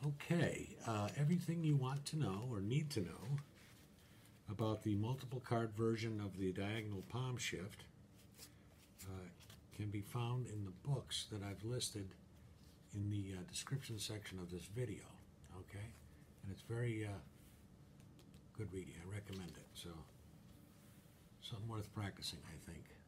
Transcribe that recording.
Okay, everything you want to know or need to know about the multiple card version of the diagonal palm shift can be found in the books that I've listed in the description section of this video. Okay, and it's very good reading. I recommend it. So, something worth practicing, I think.